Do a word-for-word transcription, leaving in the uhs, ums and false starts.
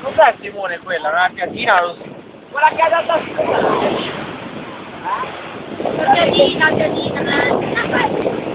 Cos'è Simone quella? Una piadina? Quella che ha dato a scuola. La piadina, la piadina.